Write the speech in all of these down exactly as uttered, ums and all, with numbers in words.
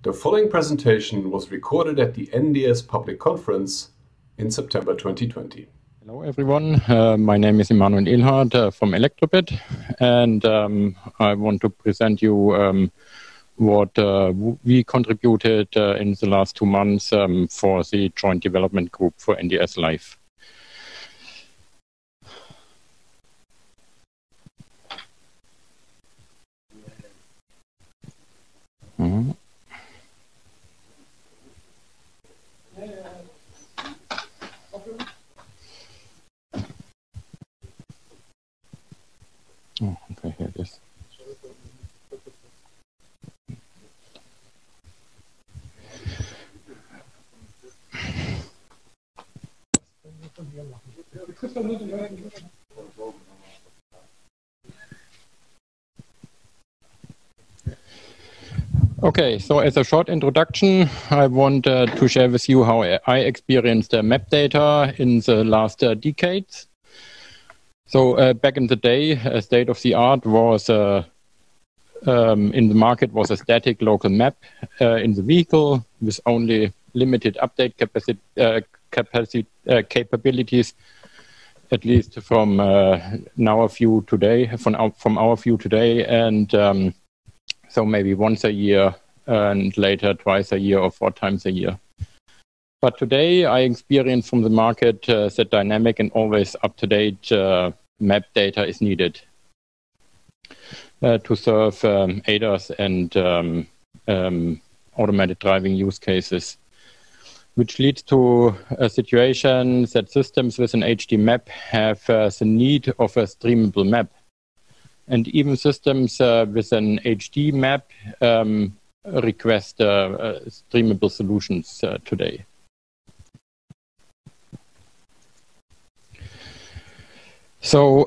The following presentation was recorded at the N D S Public Conference in September twenty twenty. Hello everyone, uh, my name is Emanuel Ehlhardt uh, from Elektrobit, and um, I want to present you um, what uh, we contributed uh, in the last two months um, for the joint development group for N D S Live. Mm-hmm. Oh, okay, here it is. Okay, so as a short introduction, I want uh, to share with you how I experienced uh, map data in the last uh, decades. So uh, back in the day, a state of the art was uh, um, in the market was a static local map uh, in the vehicle with only limited update capacity, uh, capacity uh, capabilities, at least from uh, our view today, from our, from our view today, and um, so maybe once a year and later twice a year or four times a year. But today I experience from the market uh, that dynamic and always up-to-date uh, map data is needed uh, to serve um, A D A S and um, um, automated driving use cases, which leads to a situation that systems with an H D map have uh, the need of a streamable map. And even systems uh, with an H D map um, request uh, uh, streamable solutions uh, today. So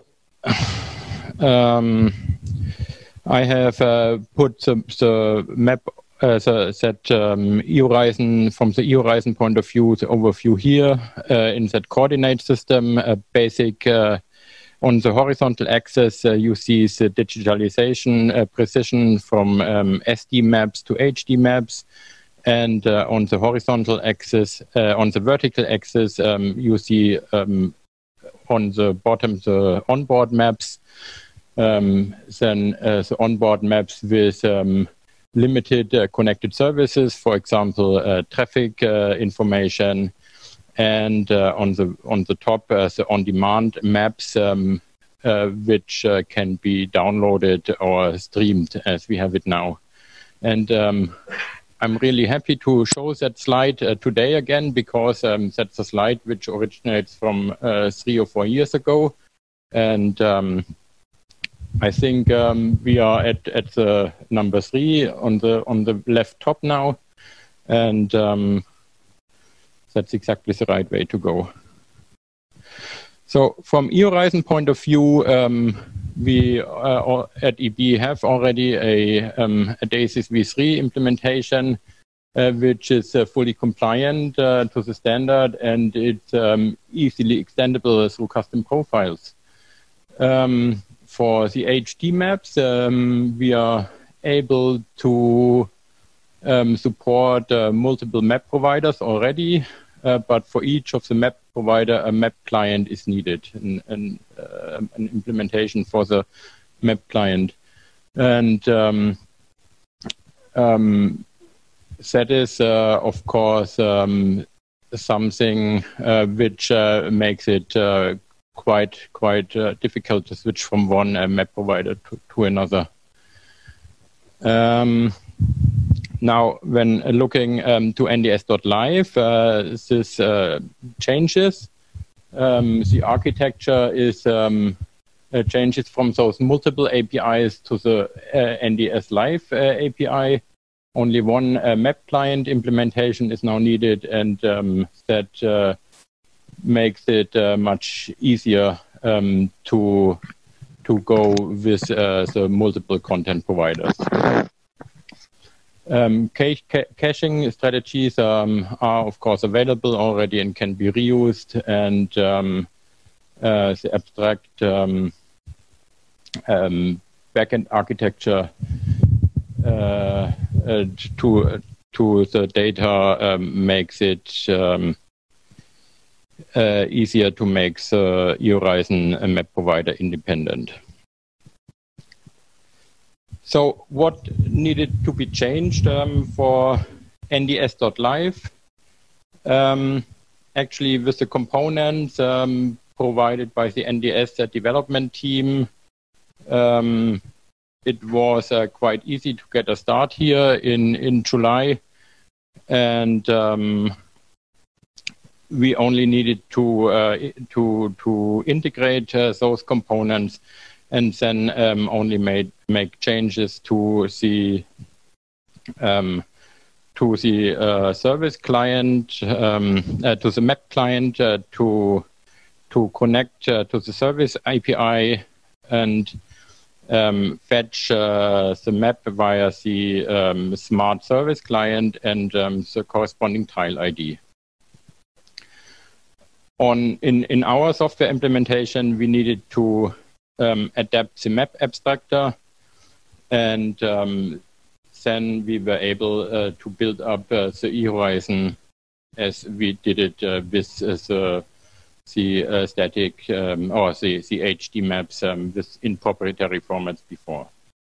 um, I have uh, put the, the map uh, the, that um, eHorizon, from the eHorizon point of view, the overview here uh, in that coordinate system, a basic uh, on the horizontal axis, uh, you see the digitalization uh, precision from um, S D maps to H D maps. And uh, on the horizontal axis, uh, on the vertical axis, um, you see um, on the bottom the onboard maps, um, then uh, the onboard maps with um, limited uh, connected services, for example, uh, traffic uh, information. And uh, on the on the top, uh, the on-demand maps, um, uh, which uh, can be downloaded or streamed as we have it now. And um, I'm really happy to show that slide uh, today again, because um, that's a slide which originates from uh, three or four years ago. And um, I think um, we are at, at the number three on the on the left top now. And um, that's exactly the right way to go. So from eHorizon point of view, um, we uh, at E B have already a, um, a DASYS v three implementation, uh, which is uh, fully compliant uh, to the standard, and it's um, easily extendable through custom profiles. Um, for the H D maps, um, we are able to um, support uh, multiple map providers already. Uh, but for each of the map provider, a map client is needed, and, and uh, an implementation for the map client. And um, um, that is, uh, of course, um, something uh, which uh, makes it uh, quite quite uh, difficult to switch from one uh, map provider to, to another. Um, Now, when looking um, to N D S dot live, uh, this uh, changes. Um, the architecture is um, uh, changes from those multiple A P Is to the uh, N D S Live uh, A P I. Only one uh, map client implementation is now needed, and um, that uh, makes it uh, much easier um, to to go with uh, the multiple content providers. Um, cache ca caching strategies um, are, of course, available already and can be reused, and um, uh, the abstract um, um, backend architecture uh, uh, to uh, to the data um, makes it um, uh, easier to make the eHorizon map provider independent. So what needed to be changed um, for N D S dot live? Um, actually, with the components um, provided by the N D S development team, um, it was uh, quite easy to get a start here in, in July. And um, we only needed to, uh, to, to integrate uh, those components and then um, only made, make changes to the um, to the uh, service client, um, uh, to the map client, uh, to to connect uh, to the service A P I and um, fetch uh, the map via the um, smart service client and um, the corresponding tile I D. On in in our software implementation, we needed to um, adapt the map abstractor, and um, then we were able uh, to build up uh, the eHorizon as we did it uh, with uh, the, the uh, static um, or the, the H D maps um, with in proprietary formats before.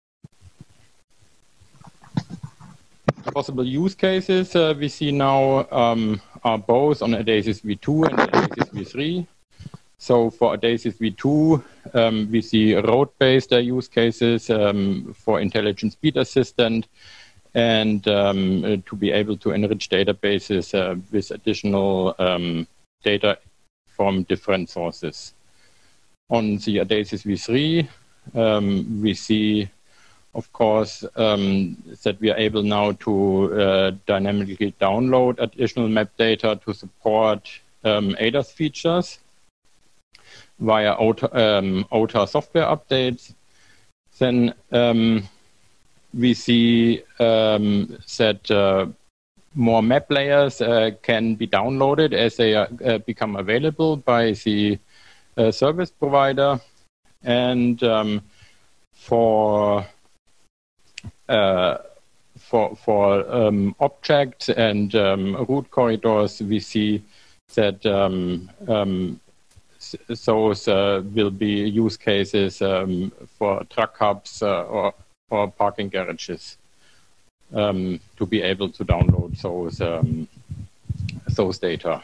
Possible use cases uh, we see now um, are both on Adasis V two and Adasis V three. So for Adasis V two, um, we see road-based uh, use cases um, for intelligent speed assistant and um, uh, to be able to enrich databases uh, with additional um, data from different sources. On the Adasis V three, um, we see, of course, um, that we are able now to uh, dynamically download additional map data to support um, A D A S features via O T A, um, O T A software updates. Then um, we see um, that uh, more map layers uh, can be downloaded as they are, uh, become available by the uh, service provider. And um, for uh, for for um, objects and um, route corridors, we see that um, um, those uh, will be use cases um, for truck hubs uh, or, or parking garages um, to be able to download those, um, those data.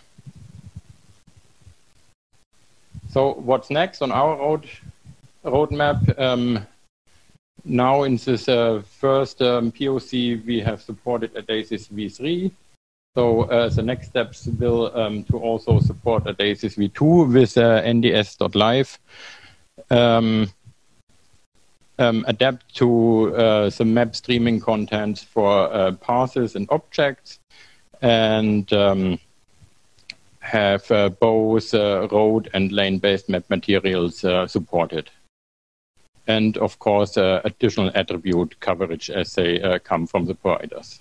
So what's next on our road roadmap? Um, now in this uh, first um, P O C, we have supported Adasis V three. So uh, the next steps will um, to also support Adasis V two with uh, N D S dot live, um, um, adapt to uh, the map streaming content for uh, paths and objects, and um, have uh, both uh, road and lane-based map materials uh, supported. And of course, uh, additional attribute coverage as they uh, come from the providers.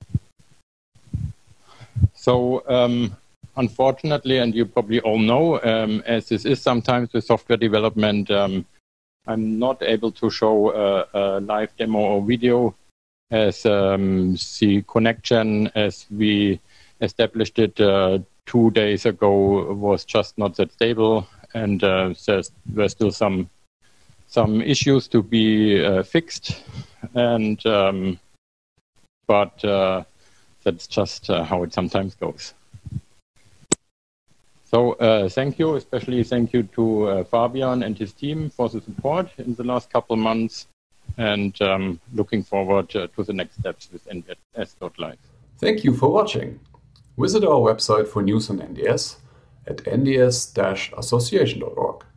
So um, unfortunately, and you probably all know, um, as this is sometimes with software development, um, I'm not able to show a, a live demo or video, as um, the connection as we established it uh, two days ago was just not that stable, and uh, there were still some some issues to be uh, fixed, and um, but. Uh, That's just uh, how it sometimes goes. So uh, thank you, especially thank you to uh, Fabian and his team for the support in the last couple of months, and um, looking forward uh, to the next steps with N D S dot live. Thank you for watching. Visit our website for news on N D S at N D S dash association dot org.